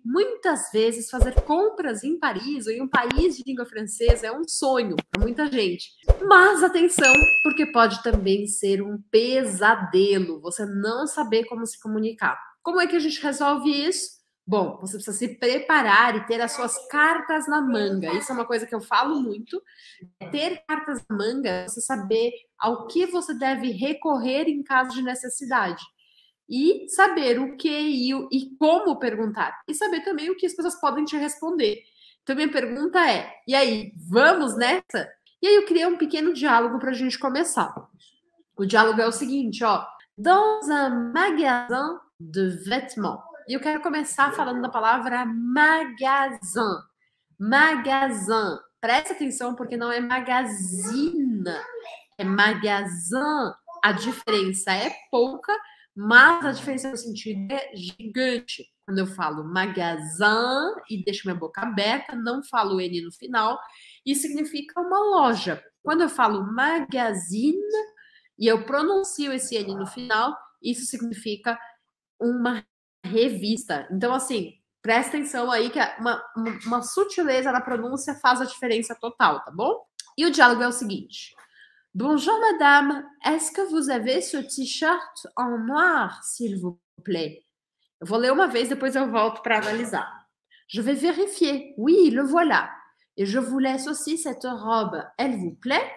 muitas vezes fazer compras em Paris ou em um país de língua francesa é um sonho para muita gente. Mas atenção, porque pode também ser um pesadelo você não saber como se comunicar. Como é que a gente resolve isso? Bom, você precisa se preparar e ter as suas cartas na manga. Isso é uma coisa que eu falo muito. Ter cartas na manga, você saber ao que você deve recorrer em caso de necessidade. E saber o que e como perguntar. E saber também o que as pessoas podem te responder. Então, minha pergunta é: e aí, vamos nessa? E aí, eu criei um pequeno diálogo para a gente começar. O diálogo é o seguinte, ó. Dans un magasin de vêtements. E eu quero começar falando da palavra magasin. Magasin. Presta atenção, porque não é magazine, é magazin. A diferença é pouca, mas a diferença no sentido é gigante. Quando eu falo magazin e deixo minha boca aberta, não falo N no final, isso significa uma loja. Quando eu falo magazine e eu pronuncio esse N no final, isso significa uma revista. Então, assim, presta atenção aí que uma sutileza na pronúncia faz a diferença total, tá bom? E o diálogo é o seguinte. Bonjour, madame. Est-ce que vous avez ce t-shirt en noir, s'il vous plaît? Eu vou ler uma vez, depois eu volto para analisar. Je vais vérifier. Oui, le voilà. Et je vous laisse aussi cette robe. Elle vous plaît?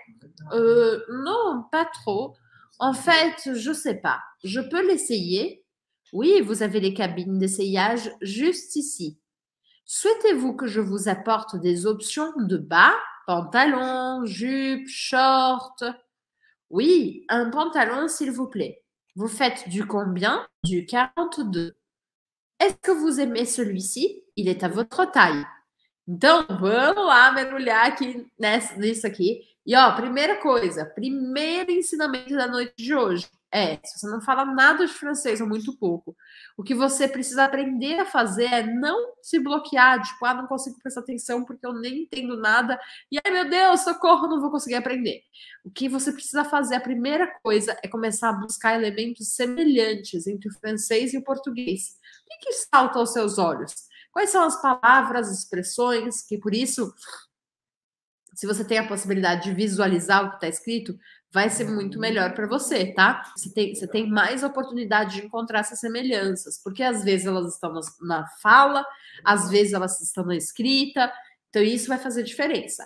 Non, pas trop. En fait, je sais pas. Je peux l'essayer? Oui, vous avez les cabines d'essayage juste ici. Souhaitez-vous que je vous apporte des options de bas, pantalon, jupe, short? Oui, un pantalon, s'il vous plaît. Vous faites du combien? Du 42. Est-ce que vous aimez celui-ci? Il est à votre taille. Então, vamos lá mergulhar aqui nisso aqui. E, ó, primeira coisa, primeiro ensinamento da noite de hoje é, se você não fala nada de francês ou muito pouco, o que você precisa aprender a fazer é não se bloquear, tipo, não consigo prestar atenção porque eu nem entendo nada, e ai, meu Deus, socorro, não vou conseguir aprender. O que você precisa fazer, a primeira coisa, é começar a buscar elementos semelhantes entre o francês e o português. O que salta aos seus olhos? Quais são as palavras, expressões, que por isso, se você tem a possibilidade de visualizar o que está escrito, vai ser muito melhor para você, tá? Você tem mais oportunidade de encontrar essas semelhanças, porque às vezes elas estão na fala, às vezes elas estão na escrita, então isso vai fazer diferença.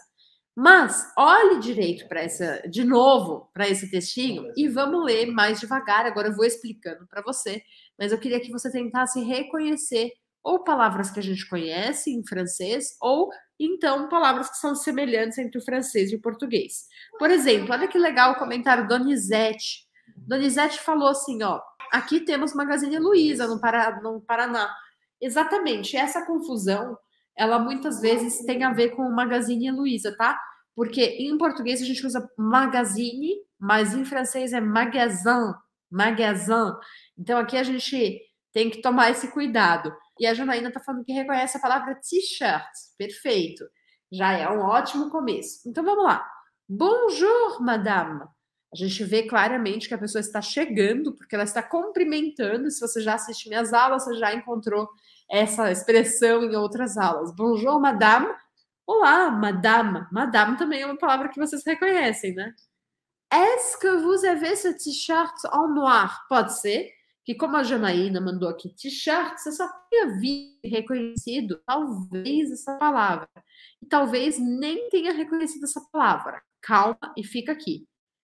Mas olhe direito de novo para esse textinho e vamos ler mais devagar. Agora eu vou explicando para você, mas eu queria que você tentasse reconhecer ou palavras que a gente conhece em francês, ou então palavras que são semelhantes entre o francês e o português. Por exemplo, olha que legal o comentário da Donizete. Donizete falou assim, ó, aqui temos Magazine Luiza no Paraná. Exatamente, essa confusão, ela muitas vezes tem a ver com o Magazine Luiza, tá? Porque em português a gente usa magazine, mas em francês é magasin, magasin. Então aqui a gente tem que tomar esse cuidado. E a Janaína está falando que reconhece a palavra t-shirt. Perfeito. Já é um ótimo começo. Então vamos lá. Bonjour, madame. A gente vê claramente que a pessoa está chegando, porque ela está cumprimentando. Se você já assiste minhas aulas, você já encontrou essa expressão em outras aulas. Bonjour, madame. Olá, madame. Madame também é uma palavra que vocês reconhecem, né? Est-ce que vous avez ce t-shirt en noir? Pode ser que, como a Janaína mandou aqui t-shirt, você só tenha visto e reconhecido talvez essa palavra. E talvez nem tenha reconhecido essa palavra. Calma e fica aqui.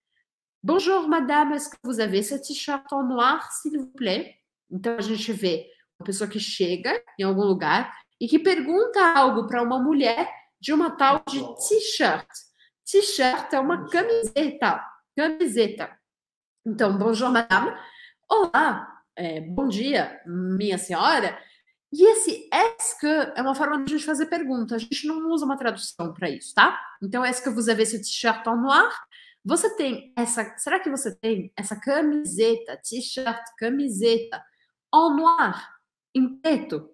Bonjour, madame, est-ce que vous avez ce t-shirt en noir, s'il vous plaît? Então, a gente vê uma pessoa que chega em algum lugar e que pergunta algo para uma mulher de uma tal de t-shirt. T-shirt é uma camiseta. Camiseta. Então, bonjour, madame. Olá, bom dia, minha senhora. E esse est-ce que é uma forma de a gente fazer pergunta. A gente não usa uma tradução para isso, tá? Então, est-ce que vous avez ce t-shirt en noir? Você tem será que você tem essa camiseta, t-shirt, camiseta, en noir, em preto?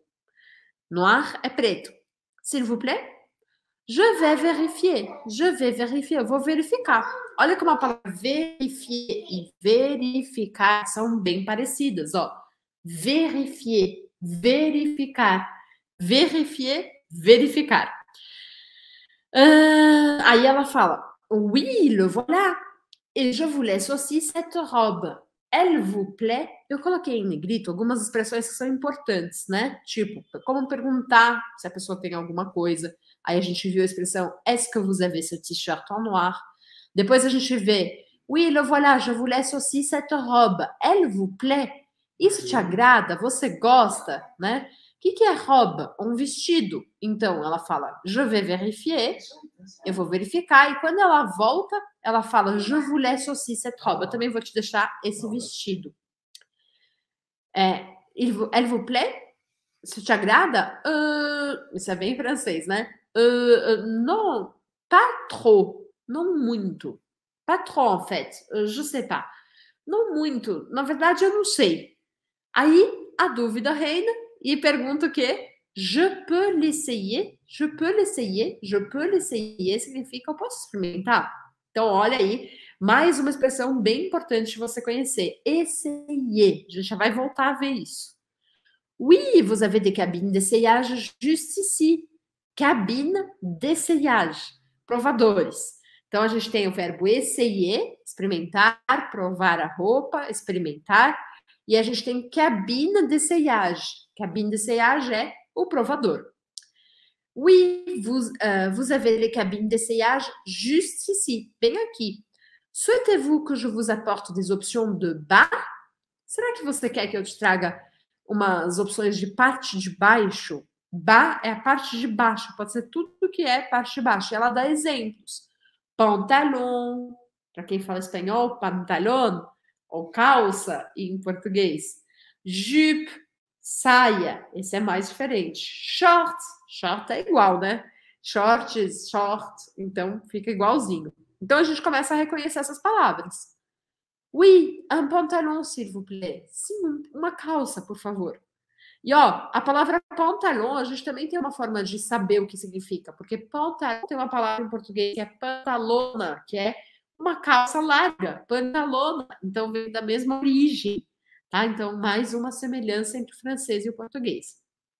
Noir é preto. S'il vous plaît? Je vais vérifier. Je vais vérifier. Eu vou verificar. Olha como a palavra verifier e verificar são bem parecidas, ó. Verifier, verificar. Vérifier, verificar. Aí ela fala, oui, le voilà. Et je vous laisse aussi cette robe. Elle vous plaît? Eu coloquei em negrito algumas expressões que são importantes, né? Tipo, como perguntar se a pessoa tem alguma coisa. Aí a gente viu a expressão est-ce que vous avez ce t-shirt en noir? Depois a gente vê oui, le voilà, je vous laisse aussi cette robe. Elle vous plaît? Isso te agrada? Você gosta, né? O que é robe? Um vestido. Então ela fala je vais vérifier, eu vou verificar, e quando ela volta, ela fala je vous laisse aussi cette robe. Eu também vou te deixar esse vestido. Elle vous plaît? Isso te agrada? Isso é bem francês, né? Non, pas trop. Não muito. Pas trop, en fait. Je sais pas. Não muito. Na verdade, eu não sei. Aí, a dúvida reina e pergunta o quê? Je peux l'essayer? Je peux l'essayer? Je peux l'essayer significa eu posso experimentar? Então, olha aí, mais uma expressão bem importante de você conhecer. Essayer. A gente já vai voltar a ver isso. Oui, vous avez des cabines d'essayage juste ici. Cabine d'essayage. Provadores. Então, a gente tem o verbo essayer, experimentar, provar a roupa, experimentar. E a gente tem cabine d'essayage. Cabine d'essayage é o provador. Oui, vous avez les cabines d'essayage juste ici, bem aqui. Souhaitez-vous que je vous apporte des options de bas? Será que você quer que eu te traga umas opções de parte de baixo? Bas é a parte de baixo, pode ser tudo que é parte de baixo. Ela dá exemplos. Pantalon, para quem fala espanhol, pantalon, ou calça em português. Jupe, saia, esse é mais diferente. Short, short é igual, né? Shorts, short, então fica igualzinho. Então a gente começa a reconhecer essas palavras. Oui, un pantalon, s'il vous plaît. Sim, uma calça, por favor. E ó, a palavra pantalon, a gente também tem uma forma de saber o que significa, porque pantalon tem uma palavra em português que é pantalona, que é uma calça larga, pantalona, então vem da mesma origem, tá? Então, mais uma semelhança entre o francês e o português.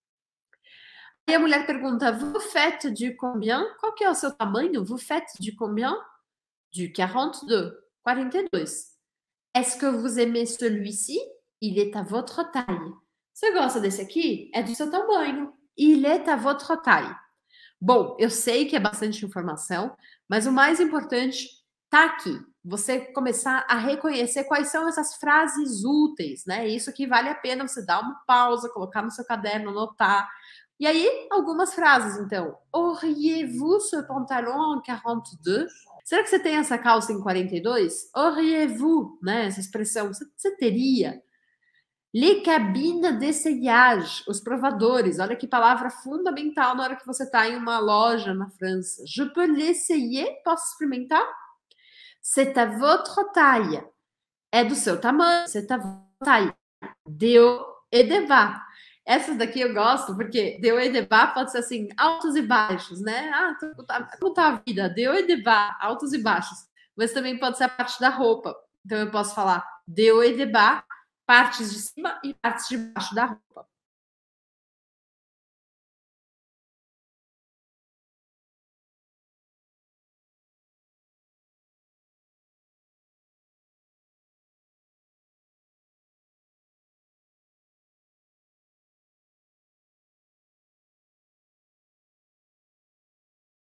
Aí a mulher pergunta, vous faites du combien? Qual que é o seu tamanho? Vous faites du combien? Du 42, 42. Est-ce que vous aimez celui-ci? Il est à votre taille. Você gosta desse aqui? É do seu tamanho. Il est à votre taille. Bom, eu sei que é bastante informação, mas o mais importante tá aqui. Você começar a reconhecer quais são essas frases úteis, né? Isso que vale a pena você dar uma pausa, colocar no seu caderno, anotar. E aí, algumas frases, então. Auriez-vous ce pantalon en 42? Será que você tem essa calça em 42? Auriez-vous, né? Essa expressão, você teria. Les cabines d'essayage, os provadores. Olha que palavra fundamental na hora que você está em uma loja na França. Je peux l'essayer? Posso experimentar? C'est à votre taille. É do seu tamanho. C'est à votre taille. De haut et de bas. Essas daqui eu gosto, porque de haut et de bas pode ser assim, altos e baixos, né? Ah, como tá a vida? De haut et de bas, altos e baixos. Mas também pode ser a parte da roupa. Então eu posso falar de haut et de bas, partes de cima e partes de baixo da roupa.